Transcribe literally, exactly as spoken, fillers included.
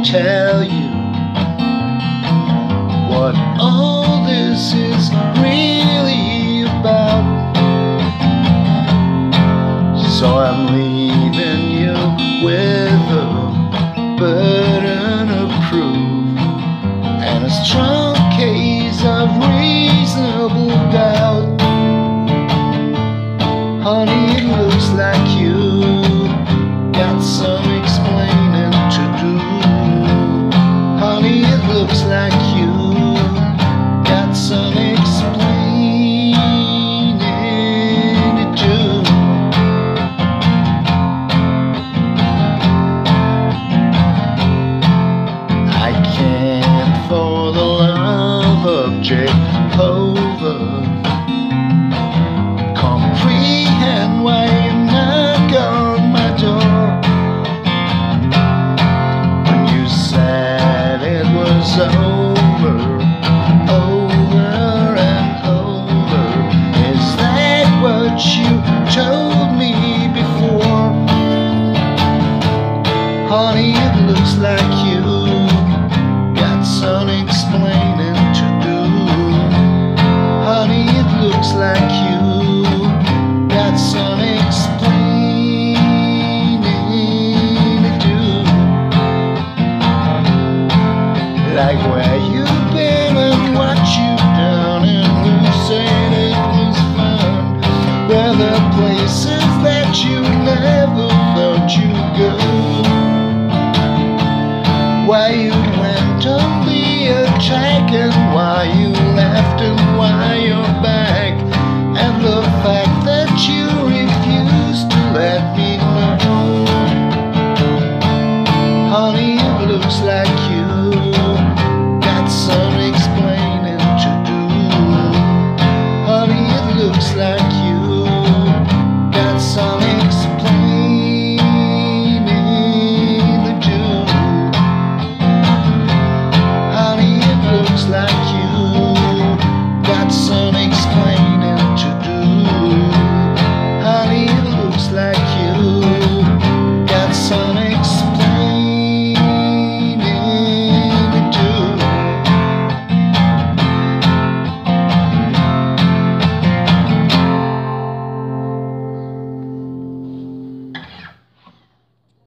tell you what all this is really about. So I'm leaving you with a burden of proof and a strong case of reasonable doubt. Honey, it looks like you got some explaining to do. Honey, it looks like you got some explaining to do. I can't, for the love of Jehovah, comprehend why you knock on my door. When you said it was over, over and over, is that what you told me before? Honey, it looks like you got some explaining to do. Honey, it looks like you got some explaining to do. Like where you've been and what you've done and who said it was fun. Where the places that you never thought you'd go. Why you went on the attack and why you left and why you're